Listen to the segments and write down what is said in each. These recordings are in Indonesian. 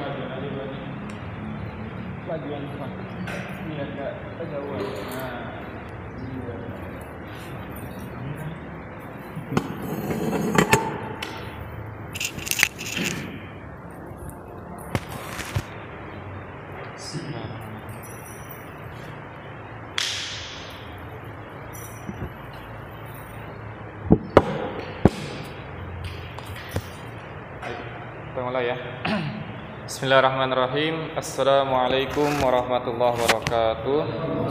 majuan aja buat majuan cuma biar gak kejauhan. Nah, iya. Kita mulai ya. Bismillahirrahmanirrahim. Assalamualaikum warahmatullahi wabarakatuh.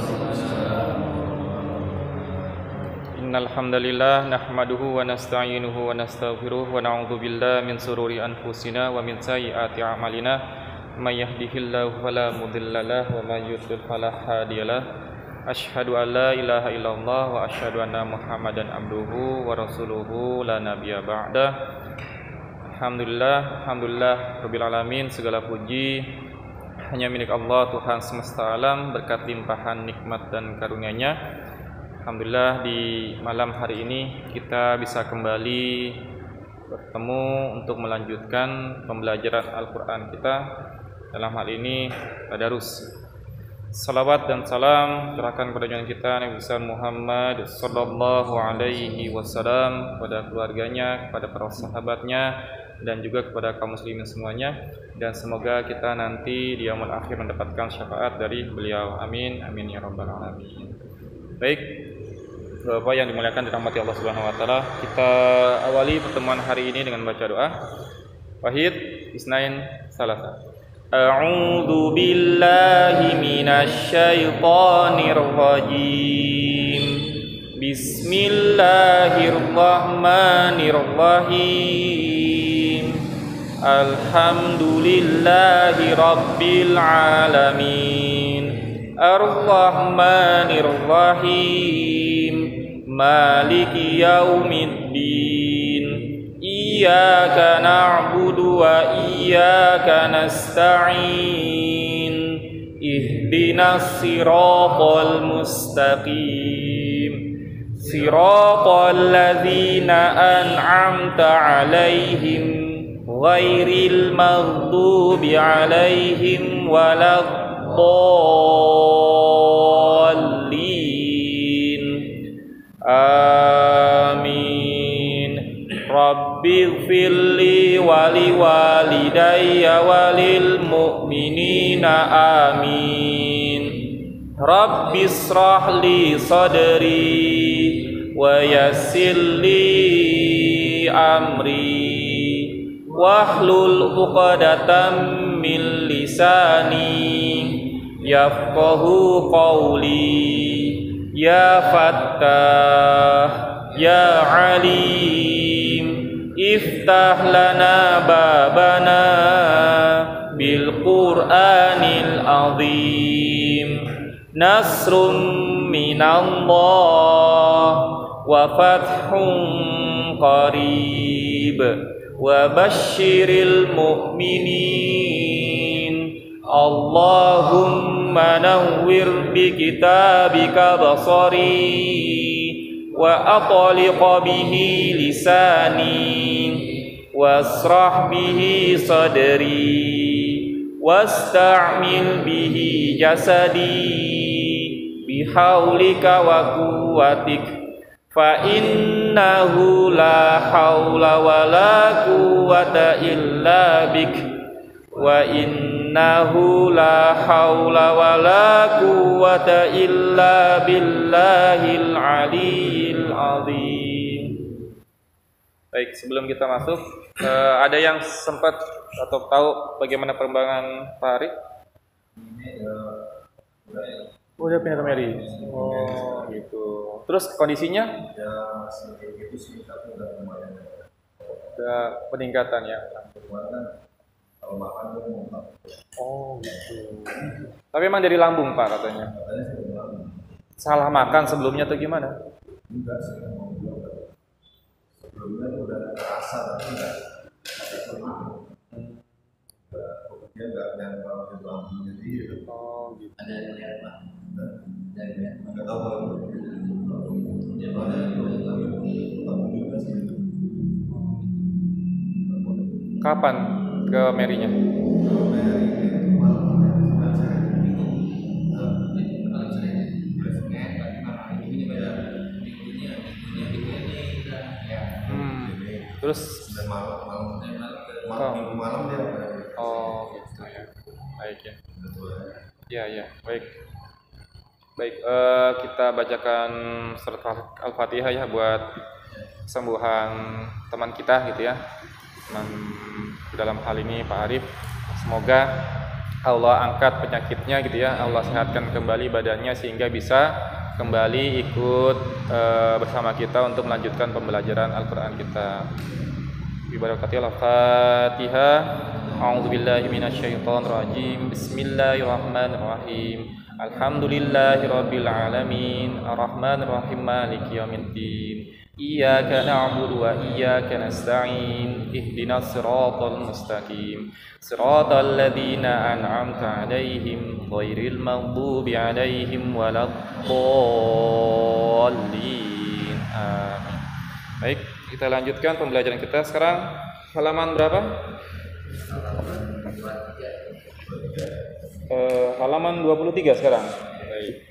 Innal hamdalillah nahmaduhu wa nasta'inuhu wa nastaghfiruh wa na'udzu billahi min shururi anfusina wa min sayyiati a'malina. May yahdihillahu fala mudilla lahu wa may yudlil fala hadiyalah. Asyhadu an la ilaha illallah wa asyhadu anna Muhammadan abduhu wa rasuluhu la nabiyya ba'da. Alhamdulillah, Rabbil Alamin, segala puji hanya milik Allah Tuhan semesta alam, berkat limpahan nikmat dan karunia-Nya. Alhamdulillah di malam hari ini kita bisa kembali bertemu untuk melanjutkan pembelajaran Al-Quran kita. Dalam hal ini tadarus. Salawat dan salam terahkan kepada junjungan kita Nabi besar Muhammad sallallahu alaihi wasallam, kepada keluarganya, kepada para sahabatnya, dan juga kepada kaum muslimin semuanya, dan semoga kita nanti di yaumul akhir mendapatkan syafaat dari beliau. Amin amin ya rabbal alamin. Baik, Bapak yang dimuliakan dirahmati Allah Subhanahu wa taala, kita awali pertemuan hari ini dengan baca doa. Wahid isnain salasa. A'udzu billahi minasy syaithanir rajim. Bismillahirrahmanirrahim. Alhamdulillahi rabbil alamin. Ar-Rahmanir Rahim. Maliki yaumiddin. Iyyaka na'budu wa iyyaka nasta'in. Ihdinas siratal mustaqim. Siratal ladzina an'amta 'alaihim ghairil maghdubi 'alaihim waladdallin. Amin. Rabbighfirli wa liwalidayya walil mu'minina amin. Rabbishrah li sadri wa yassir li amri wahlul 'uqdatam min lisani yafqahu qawli. Ya Fattah ya Alim, iftah lana babana bil Qur'anil azim. Nasrum minallah wa fathun qarib wa basyiril mu'minin. Allahumma nawwir bi kitabika basari wa atliq bihi lisani wasrah bihi sadri wasta'mil bihi jasadi bihaulika wa quwwatik. Fa innahu la haula wa la quwwata illa bik. Wa innahu la haula wa la quwwata illa billahil aliyyil azim. Baik, sebelum kita masuk, ada yang sempat atau tahu bagaimana perkembangan Pak Ari? Oh, dia pindah ke Mary. Oh, gitu. Terus kondisinya? Ya, masih gitu sih, tapi udah lumayan. Ada peningkatan ya. Kalau makan tuh muntah. Oh, gitu. Tapi emang dari lambung, Pak, katanya. Salah makan sebelumnya atau gimana? Enggak sih, sebelumnya udah terasa tapi enggak. Dia enggak nyangkau di lambung jadi. Oh, gitu. Ada yang lihat, Pak. Enggak tahu kalau dia pada juga sih. Kapan ke Mary-nya? Terus malam dia. Oh gitu ya. Baik ya. Ya ya baik. Baik, kita bacakan surat Al-Fatihah ya buat kesembuhan teman kita gitu ya. Teman dalam hal ini Pak Arif. Semoga Allah angkat penyakitnya gitu ya. Allah sehatkan kembali badannya sehingga bisa kembali ikut bersama kita untuk melanjutkan pembelajaran Al-Qur'an kita. Bibarakati Al-Fatihah. A'udzubillahi minasyaitonirrajim. Bismillahirrahmanirrahim. Alhamdulillahirabbil alamin. Arrahmanirrahim. Maliki yaumiddin. Iyyaka na'budu wa iyyaka nasta'in. Ihdinas siratal mustaqim. Siratal ladzina an'amta 'alaihim ghairil maghdubi 'alaihim waladdallin. Amin. Baik, kita lanjutkan pembelajaran kita sekarang. Halaman berapa? Halaman 23 sekarang. Baik.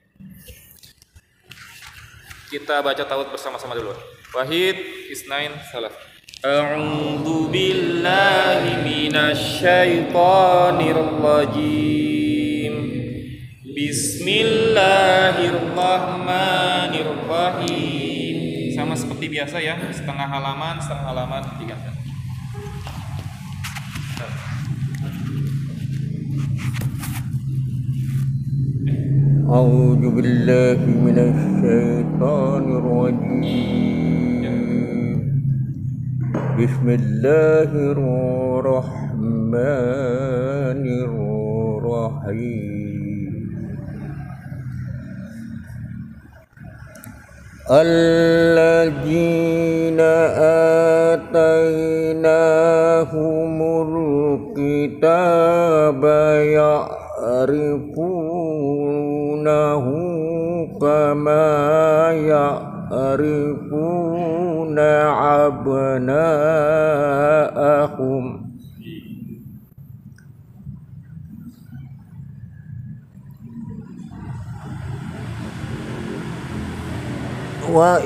Kita baca taut bersama-sama dulu. Wahid, isnain, salat. A'udzu billahi minasyaitonir rajim. Bismillahirrahmanirrahim. Sama seperti biasa ya, setengah halaman diganti. A'udzu billahi minasyaitonir rajim. Bismillahirrahmanirrahim. Alladzina atainahumul kitaba ya'rifunahu kama ya'rifuna abna'ahum. Wa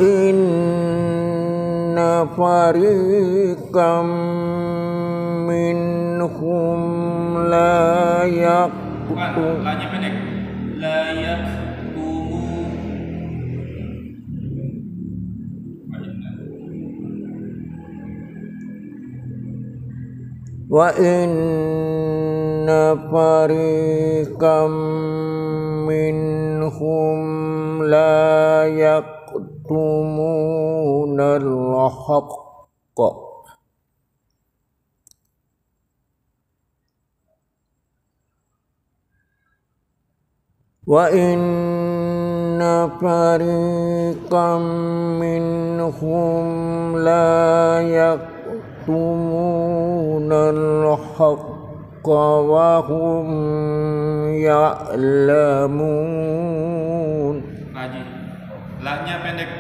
inna fariqam minhum la yaqtu. Lanya pendek. La yaqtumu. Wa inna fariqam minhum la yaktumuna al-haqqa wa inna fariqam minhum la yaktumuna al-haqqa wa hum ya'lamun. Lagi. Lahnya pendek.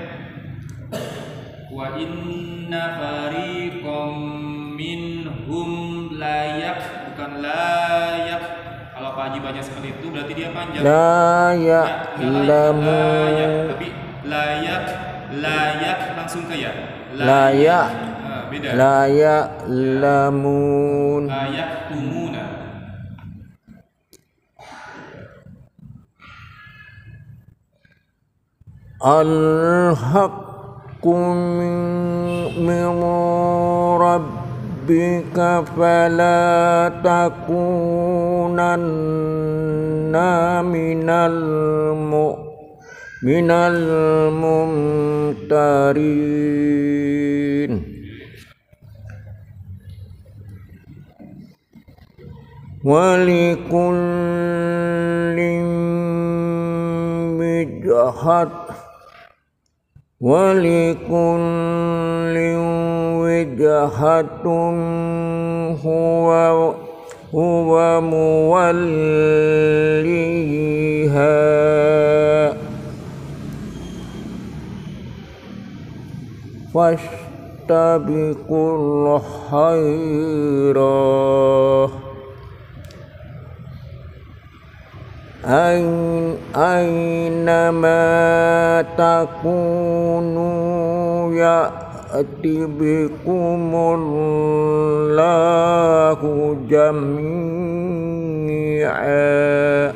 Wa inna fariqam minhum layak, bukan layak. Kalau Pak Haji baca seperti itu berarti dia panjang. La ya'lamun. Tapi layak langsung ke ya. Layak. Beda. La ya'lamun. Layak tumuna. Al-haqqu min rabbika fala takunanna minal mumtarin. Walikullin wijhatun huwa muwalliha fastabiqul khairah أينما تكونوا يأتي بكم الله جميعا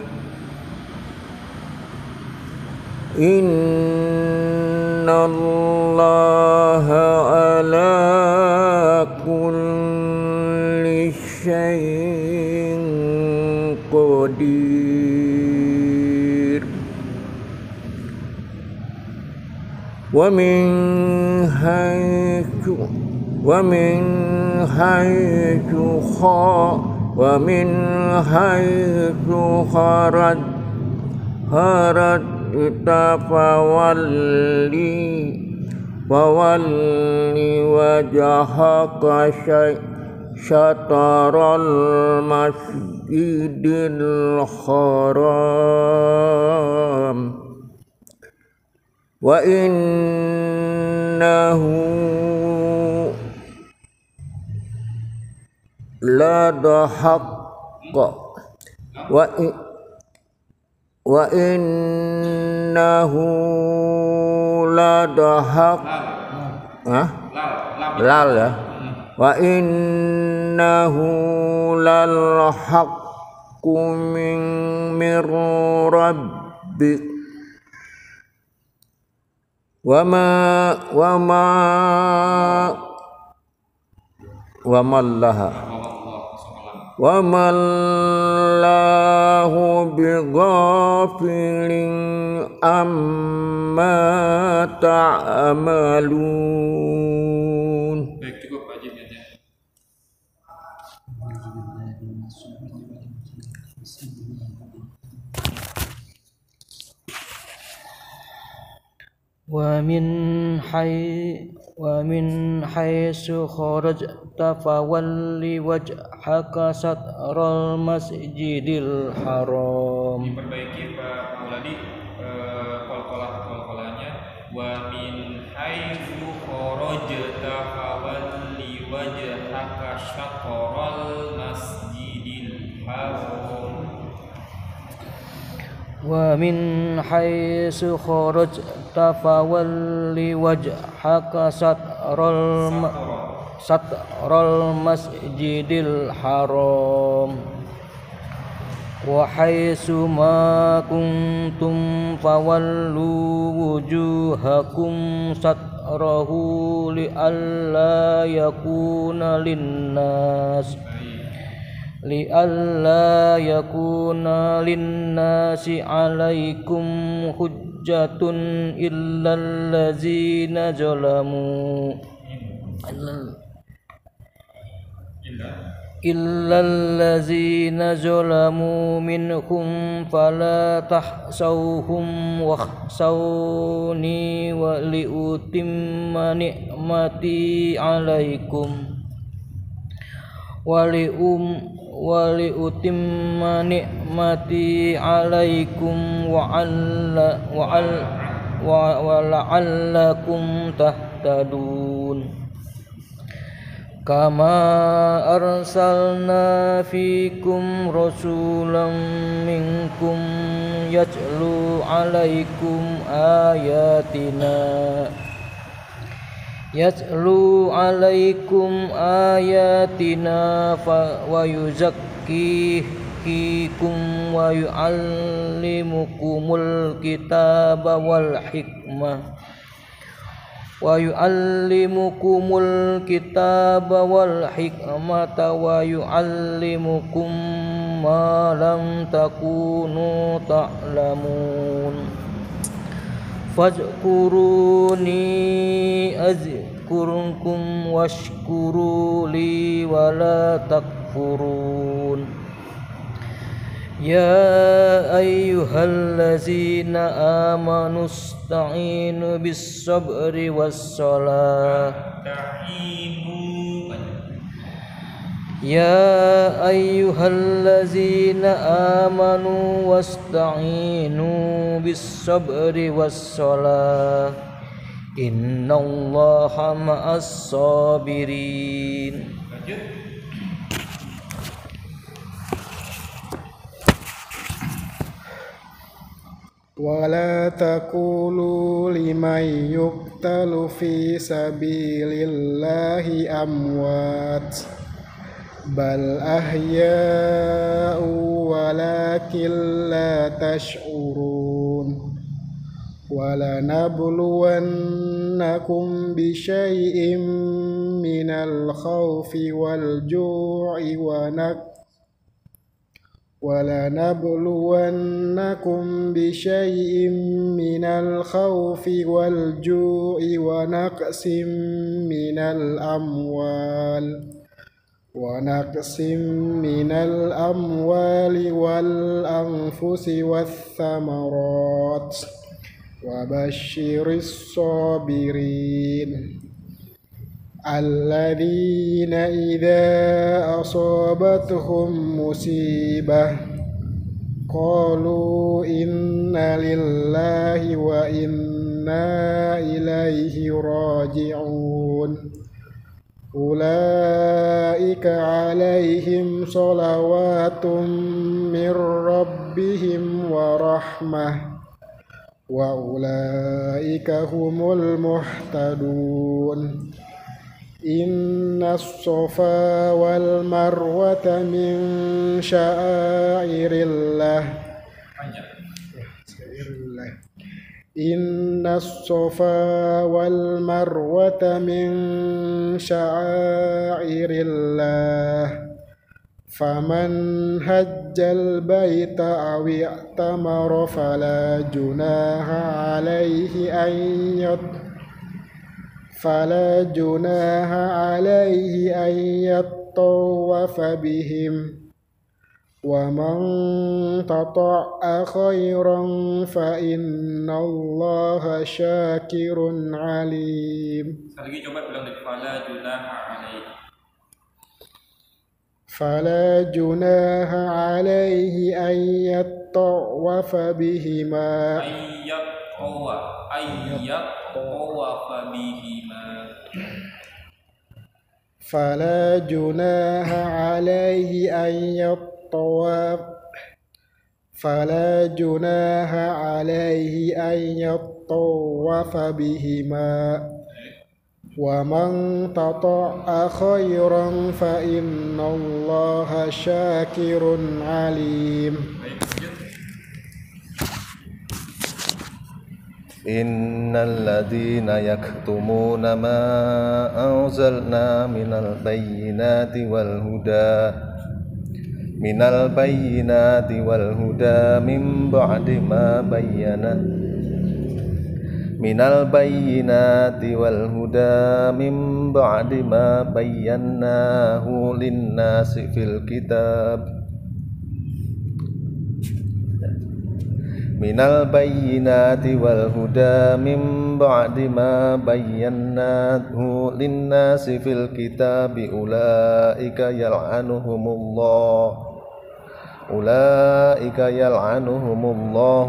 إن الله على كل شيء قدير ومن حيث خرجت فولي وجهك شطر المسجد الحرام وإنه للحق من ربك وما الله بغافل عما تعملون. Baik, cukup Pak Haji niatnya. ومن حيث خرجت فول وجهك شطر المسجد الحرام. Diperbaiki Pak Mauladi kol-kolanya. Wa min haitsu kharajta fawalli wajhaka syatral masjidil haram. ومن حيث خرجت فول وجهك شطر المسجد الحرام وحيث ما كنتم فولوا وجوهكم شطره لئلا يكون للناس عليكم حجة إلا الذين ظلموا منهم فلا تخشوهم واخشوني ولأتم نعمتي عليكم ولعلكم تهتدون كما أرسلنا فيكم رسولا منكم يتلو عليكم آياتنا ويزكيكم ويعلمكم الكتاب والحكمة ويعلمكم ما لم تكونوا تعلمون فاذكروني أذكركم واشكروا لي ولا تكفرون يا أيها الذين آمنوا استعينوا بالصبر والصلاة يا أيها الذين آمنوا واستعينوا بالصبر والصلاة إن الله مع الصابرين. ولا تقولوا لمن يقتل في سبيل الله أموات بل أحياء ولكن لا تشعرون ولنبلونكم بشيء من الخوف والجوع ونقص من الأموال والأنفس والثمرات وبشر الصابرين الذين إذا أصابتهم مصيبة قالوا إنا لله وإنا إليه راجعون أولئك عليهم صلوات من ربهم ورحمة وأولئك هم المهتدون إن الصفا والمروة من شعائر الله إن الصفا والمروة من شعائر الله فمن هج البيت أو اعتمر فلا جناح عليه أن يطوف بهم ومن تطوع خيرا فإن الله شاكر عليم. Sekali lagi coba bilang dari فلا جناح عليه أن يطوف بهما فلا جناح عليه أن يطوف بهما ومن تطوع خيرا فإن الله شاكر عليم. إن الذين يكتمون ما أنزلنا من البينات والهدى من بعد ما بيناه للناس في الكتاب من البينات والهدى من بعد ما بيناه للناس في الكتاب أولئك يلعنهم الله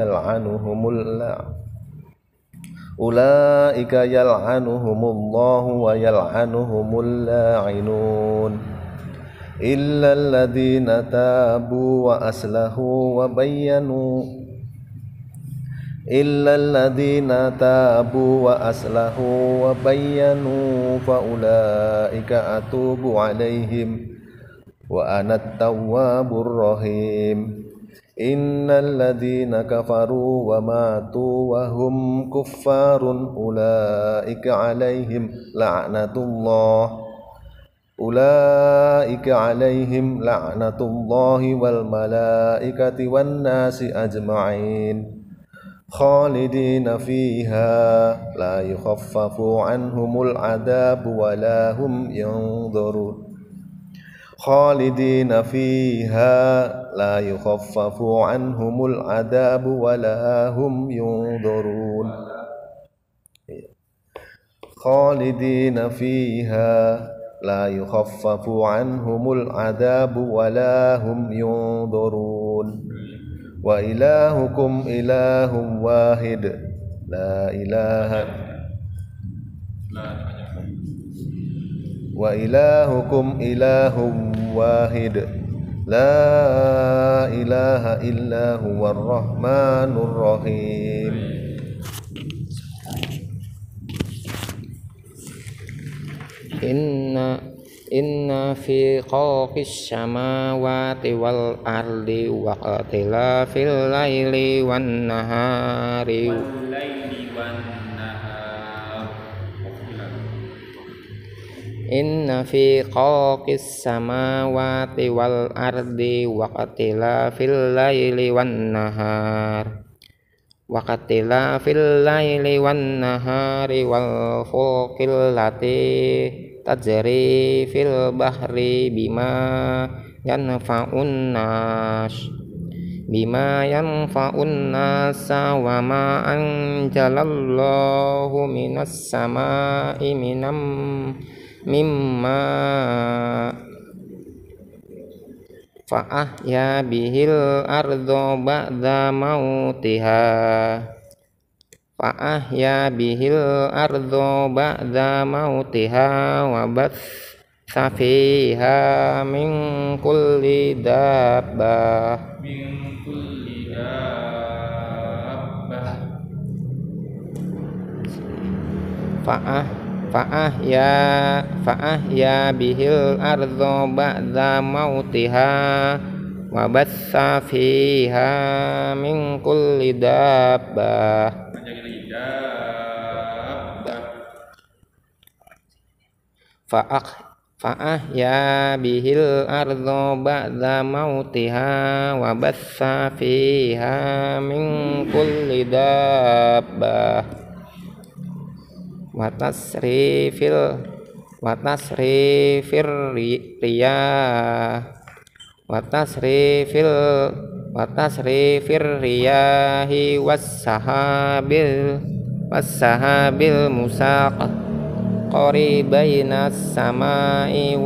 ويلعنهم اللاعنون إلا الذين تابوا وأصلحوا وبينوا فأولئك أتوب عليهم وأنا التواب الرحيم. إن الذين كفروا وماتوا وهم كفار أولئك عليهم لعنة الله والملائكة والناس أجمعين خالدين فيها لا يخفف عنهم العذاب ولا هم ينظرون خالدين فيها لا يخفف عنهم العذاب ولا هم ينظرون خالدين فيها لا يخفف عنهم العذاب ولا هم ينظرون وإلهكم إله واحد لا إله وإلهكم إله واحد لا إله إلا هو الرحمن الرحيم Inna fi khalqis samawati wal ardi wa ikhtilafil laili wan nahari Inna fi khalqis samawati wal ardi wa ikhtilafil laili wan nahar waqatilafil laili wan nahari wal fulkil lati tajri fil bahri bima yanfa'un nas wa ma anjalallahu minas samai mimma fa'ahya bihil ardo ba'da mautiha wa batsa fiha min kulli dabbah fa'ahya bihil ardo ba'da mautiha wa batsa fiha min kulli dabbah fa'ahya bihil ardo ba'da mautiha wa batsa fiha min kulli dabbah wa tasrifir riyahi wassahabil musaq bainas samai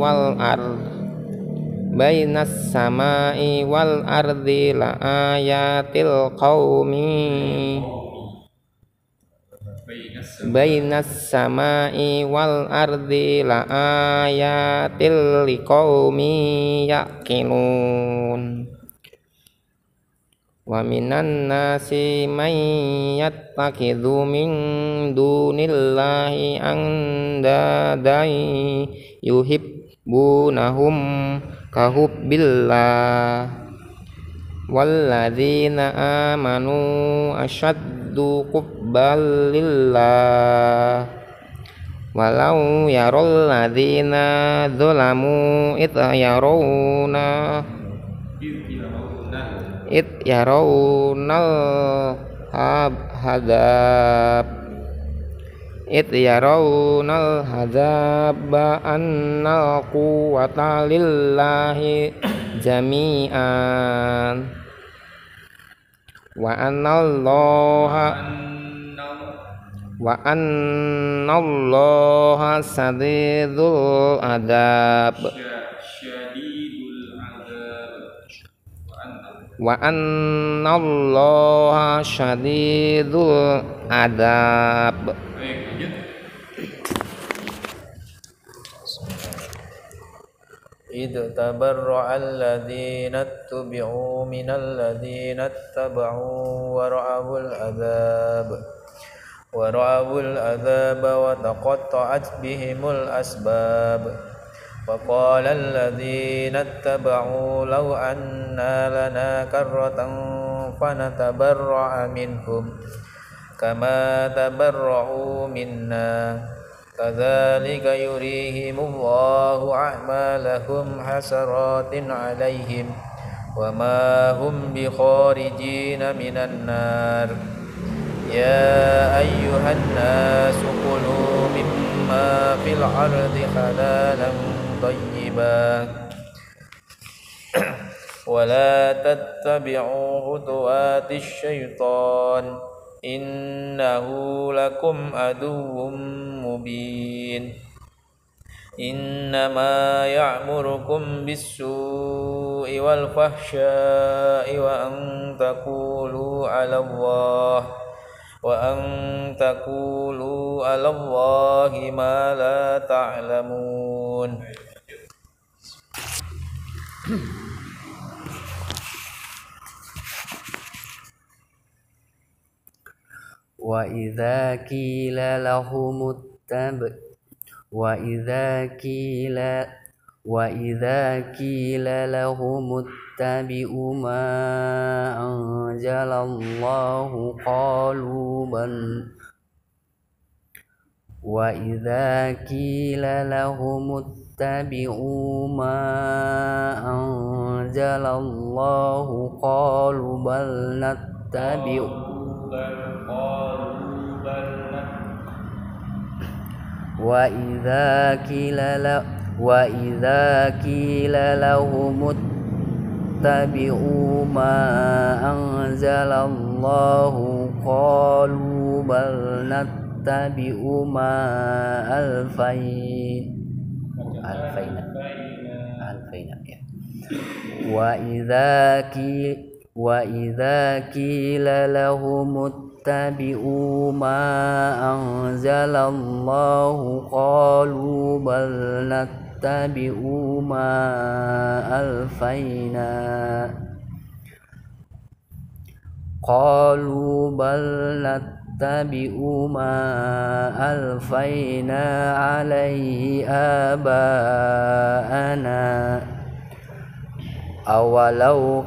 wal ardi la ayatil qaumi bainas samai wal ardi la ayatil liqaumi yaqilun wa minan nasi man yattakhidhu min dunillahi andadan yuhibbunahum kahubbillah walladzina amanu ashaddu hubban lillah walau yarul ladzina dzalamu id yarawunal hadab annal quwwata lillahi jami'an wa annallaha sadidul adab wa annallaha syadidul adab. إذ تبرأ الذين اتبعوا من الذين اتبعوا ورأوا العذاب وتقطعت بهم الأسباب وقال الذين اتبعوا لو أن لنا كرة فنتبرأ منهم كما تبرأوا منا كذلك يريهم الله أعمالهم حسرات عليهم وما هم بخارجين من النار يا أيها الناس كلوا مما في الأرض حلالا طيبا ولا تتبعوا خطوات الشيطان إنه لكم عدو مبين إنما يأمركم بالسوء والفحشاء وأن تقولوا على الله ما لا تعلمون وإذا قيل لهم اتبعوا ما أنزل الله وإذا قيل لهم اتبعوا ما أنزل الله قالوا بل نتبع وإذا قيل لهم اتبعوا ما أنزل الله قالوا بل نتبع ما ألفينا ya. وإذا قيل لهم اتبعوا ما أنزل الله قالوا بل نتبع ما ألفينا عليه آباءنا أولو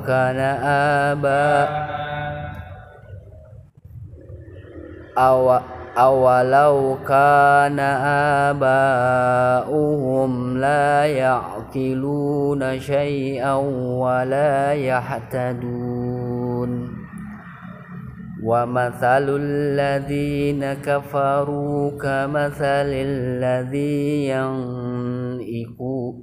كان آباؤهم لا يعقلون شيئا ولا يهتدون ومثل الذين كفروا كمثل الذي ينعق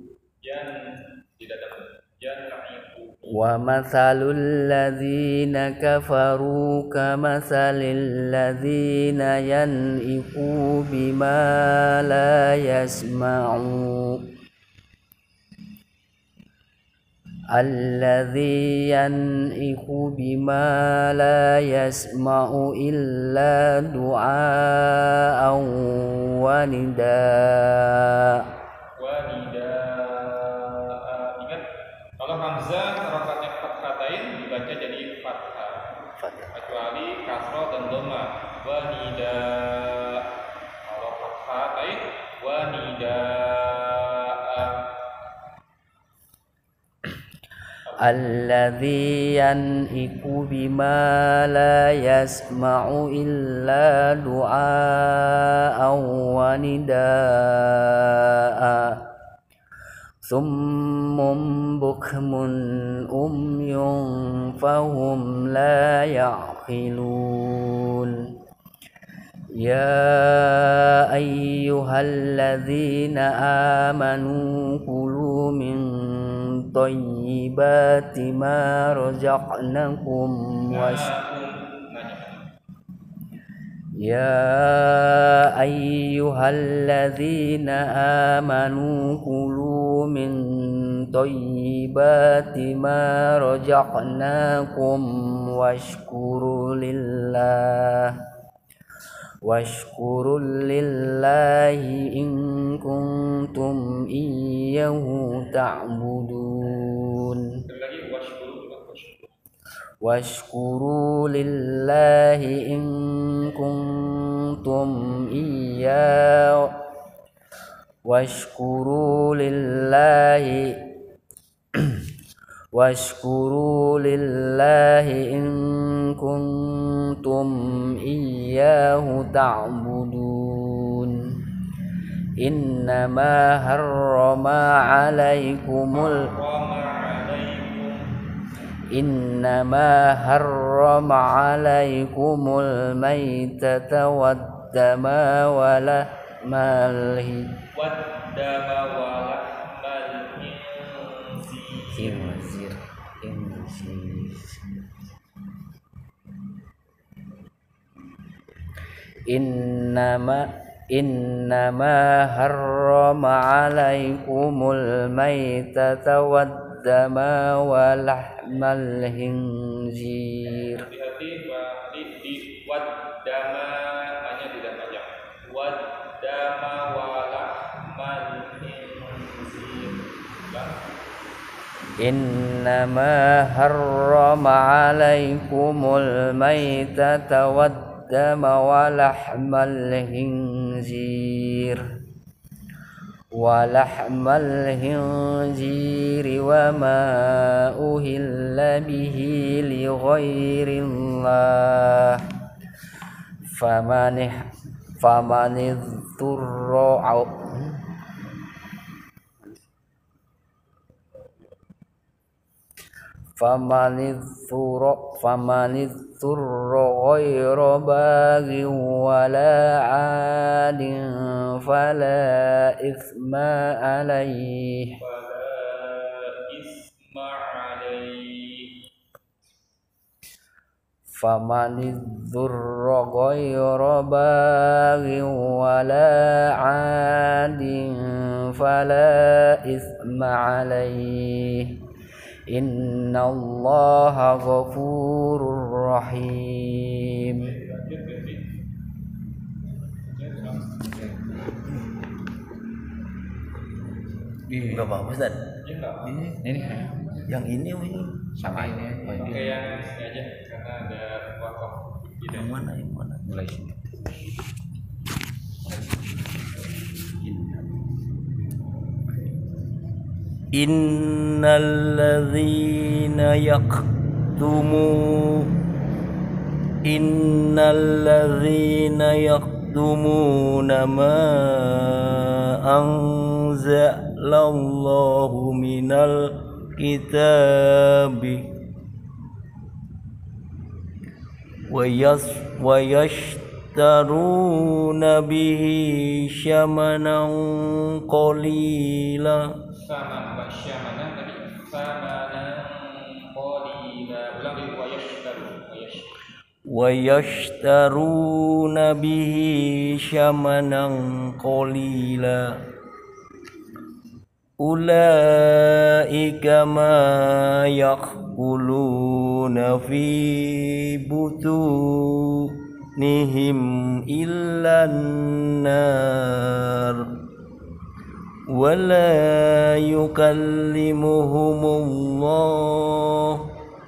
ومثل الذين كفروا كمثل الذين ينعق بما لا يسمعون الذي ينعق بما لا يسمع إلا دعاء ونداء. Ingat, kalau hamzah harokatnya fathatain dibaca jadi fathah, kecuali kasroh dan dhamma. Wanida. Kalau fathatain wanida. الذي ينعق بما لا يسمع إلا دعاء ونداء صم بكم أمي فهم لا يعقلون يا أيها الذين آمنوا كلوا من طيبات ما رزقناكم يا أيها الذين آمنوا كلوا من طيبات ما رزقناكم واشكروا لله إن كنتم إياه تعبدون واشكروا لله إن كنتم إياه واشكروا لله إن كنتم إياه تعبدون إنما حرم عليكم الميتة والدم ولحم الخنزير إنما حرم عليكم الميتة والدم ولحم الخنزير. Hati-hati di waddama hanya tidak panjang. Waddama walahmal khinzir. إنما حرم عليكم الميتة والدم والدم ولحم الخنزير وما أهل به لغير الله فمن اضطر غير باغ ولا عاد فلا إثم عليه فمن اضطر غير باغ ولا عاد فلا إثم عليه إن الله غفور رحيم. Enggak apa-apa Ustaz. Ini Yang ini sama ini. Oke, yang ini aja karena ada wakaf. Yang mana? Mulai sini. Innalladzina yaktumuna ma anzalallahu minal kitabi wa yashtaruna bihi syamanan qalila Sama bukan syamana tadi samana qalila. Ulang di wa yashtaruna bihi syamanan qalila ulaika ma yaquluna fi butunihim illan nar wala yukallimuhumullah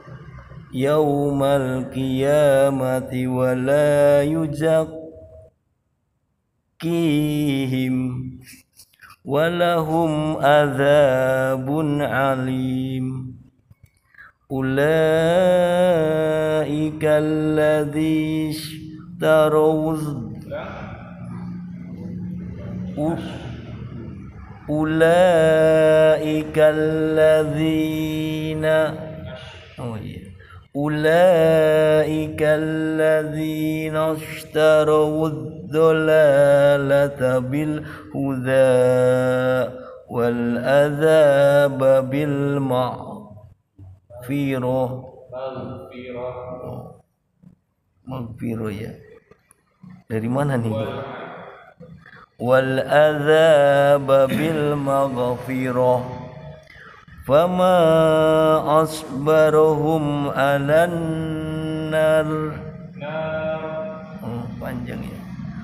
yaumal qiyamati wala yuzakkihim walahum adzabun alim ulaika alladzina ishtarawud dhalalata bil huda wal adzaba bil maghfirah ya. Dari mana nih? Wal adzaba bil maghfirah fama asbaruhum alan nar. Panjang ya.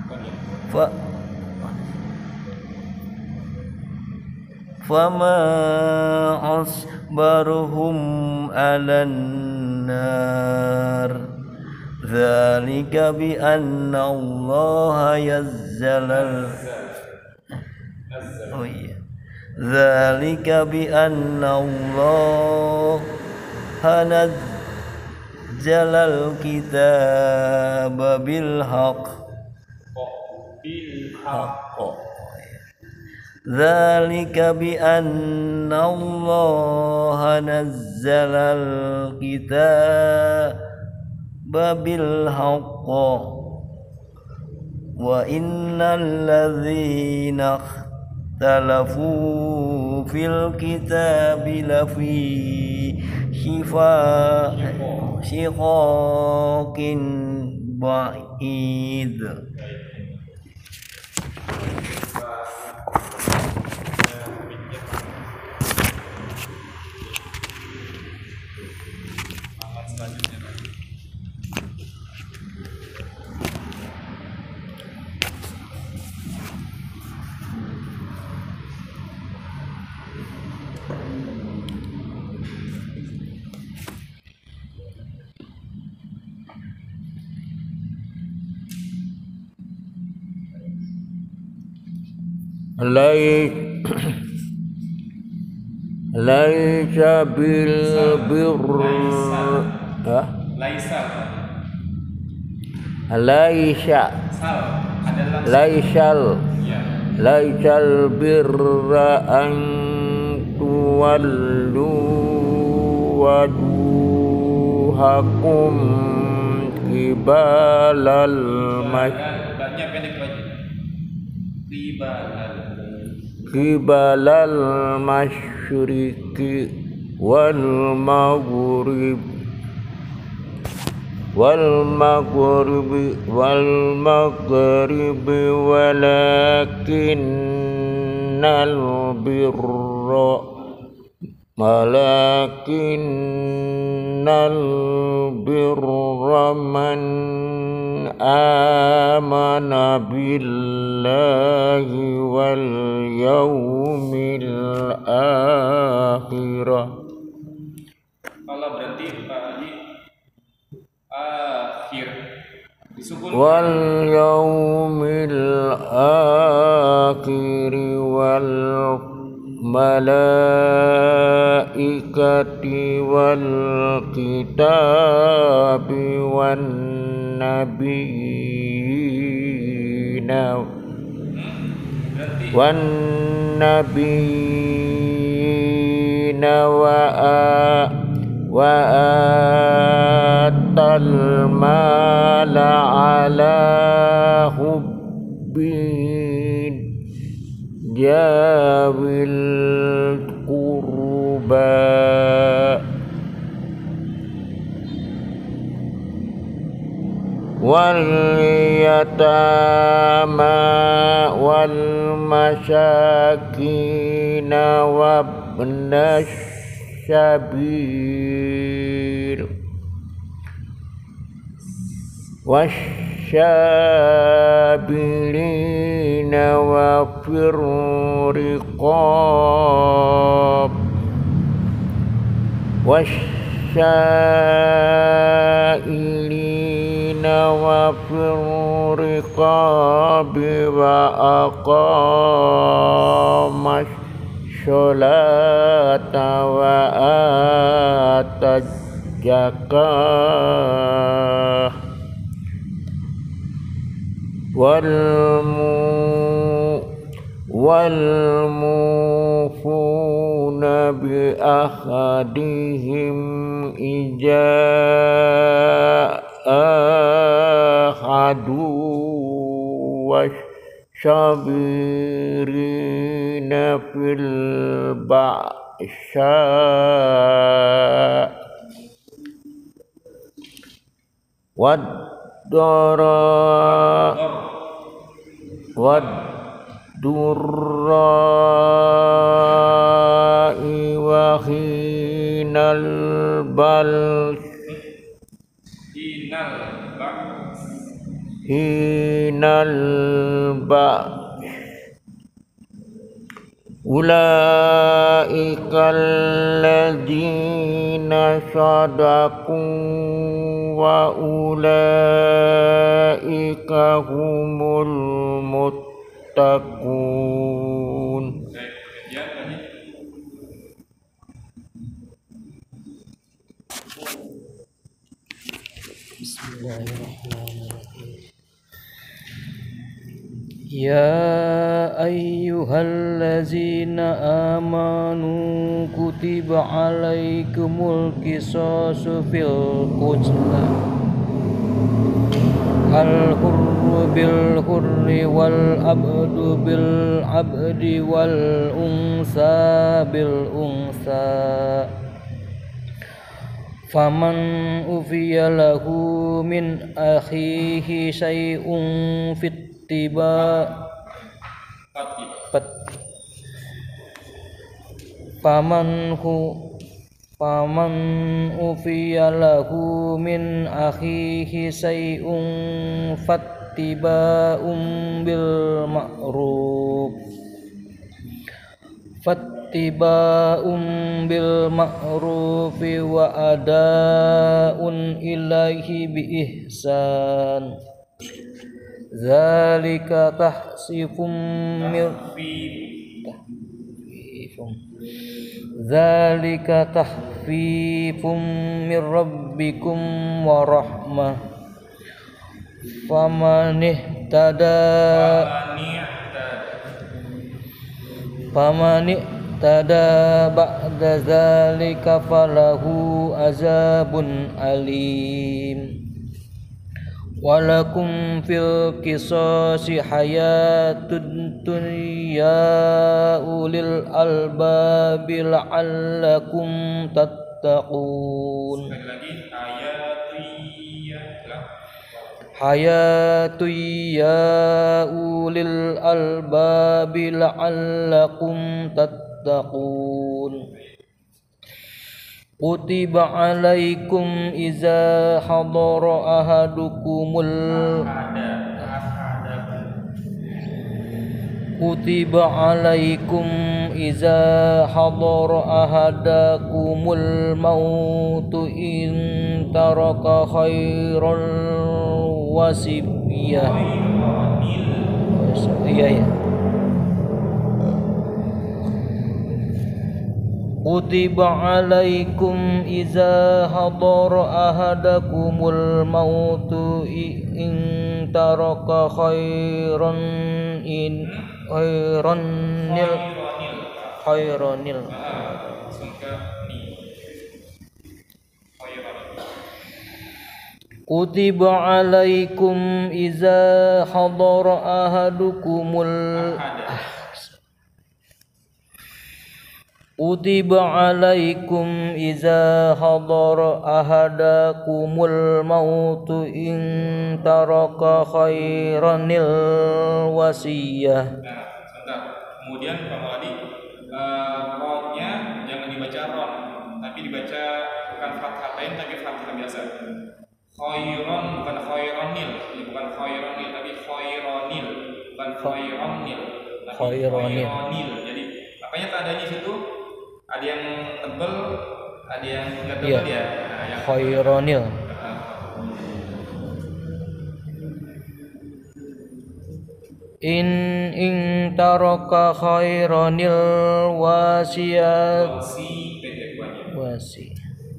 Fama asbaruhum alan nar dzalika bi anna Allah dzalika bi anna Allah nazzalal kitaba bil haqq dzalika bi anna Allah nazzalal kitaba bil haqq wa innal ladzina ikhtalafu fil kitabi lafi shiqaqin ba'id. laisa bil birr laisal birra an tuwallu wujuhakum kibalal masyriqi wal maghrib walakinnal birra man amana billahi wal yaumil akhirah. Kalau berarti Pak Haji akhir disukun wal yaumil akhir wal malaikati wal kitabi wan nabiyina wa atal mala ala hubbin jawil qurba wal yatama wal masakin wabnas sabil wasyabilina wa firriqab wasyailina wa firriqab wa aqamas sholata wa ataj zakah wal mufuna bi ahadihim ija ahadu wasyabirina fil ba'sya wad durra'i wa hinal ba ulaika alladzina sadaqu wa ulaika humul muttaqun. Bismillahirrahmanirrahim. Ya ayyuhallazina amanu kutiba alaikumul qisasu fil qatla al hurru bil hurri wal abdu bil abdi wal unsa bil unsa faman ufiya lahu min akhihi syai'un faman ufiya lahu min akhihi syai'un fattiba'un bil ma'rufi wa ada'un ilaihi bi ihsan. Zalika tahsifum mir Zalika tahfifum mir rabbikum wa rahmah. Faman ihtada ba'da zalika falahu azabun alim. Walakum fil qisasi hayatun ya ulil albabi la'allakum tattaqun. Hayatu ya ulil albabi la'allakum tattaqun. Kutiba alaikum iza hadara ahadukumul Kutiba alaikum iza hadara ahadakumul mautu in taraka khairan wasiyah. Iya. Kutiba alaikum iza hadara ahadakumul mautu in taraka khairanil Kutiba alaikum iza hadara ahadukumul Kutiba alaikum iza hadara ahadakumul mautu in taraka khairanil wasiyah. Sebentar. Kemudian Pak Mauladi, ron-nya jangan dibaca ron, tapi dibaca bukan fathatain tapi fathah biasa. Khairon bukan khaironil, bukan khaironil tapi khaironil, bukan khaironil, tapi khaironil. Jadi makanya tandanya situ ada yang tebel, ada yang enggak tebel ya. Nah, yang khaironil. In taraka khairanil wasiyat wasi.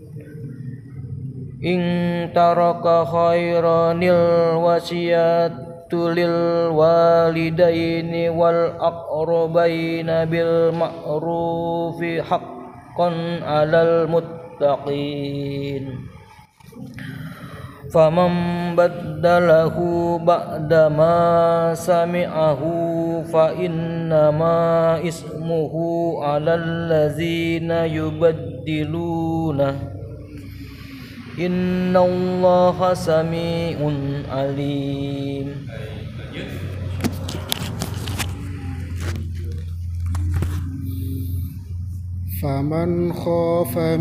In taraka khairanil wasiyatu lil walidaini wal aqrabaina bil ma'rufi haqqan 'alal muttaqin. Faman baddalahu ba'da ma sami'ahu fa innama ismuhu 'alal ladzina yubaddiluna. Innallaha sami'un alim. Faman khafa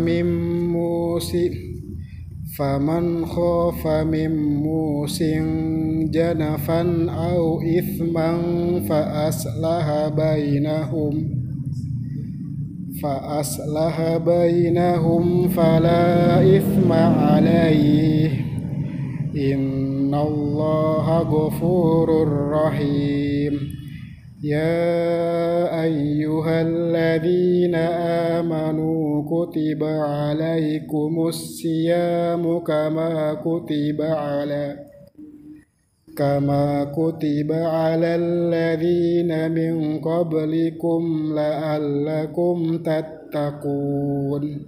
min musin janafan aw ithman fa aslaha bainahum fala ithma alayhi innallaha ghafurur rahim. Ya ayyuhalladzina amanu kutiba alaikumus siyamu kama kutiba alal ladzina min qablikum la'allakum tattaqun.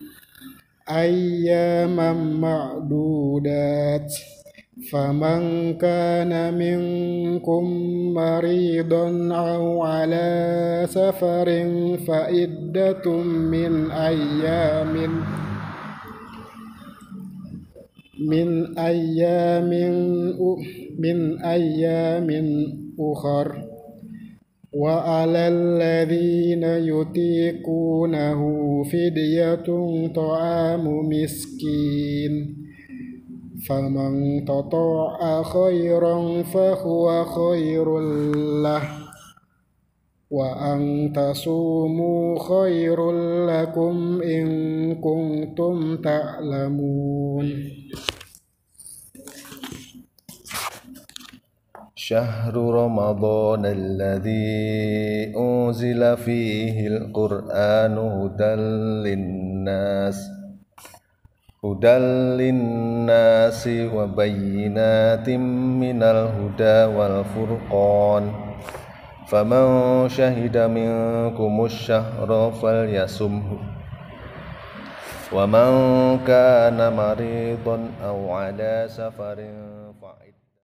Ayyaman ma'dudat. Faman kana minkum maridan aw ala safarin fa iddatum min ayamin ukhar wa alal ladzina yutiqunahu fidyatun ta'amu miskin. Faman tata'a khairan fahuwa khairul lah wa an tasumu khairul lakum in kuntum ta'lamun. شهر رمضان الذي أنزل فيه القرآن هدى للناس وبينات من الهدى والفرقان فمن شهد منكم الشهر فليصمه ومن كان مريضا أو على سفر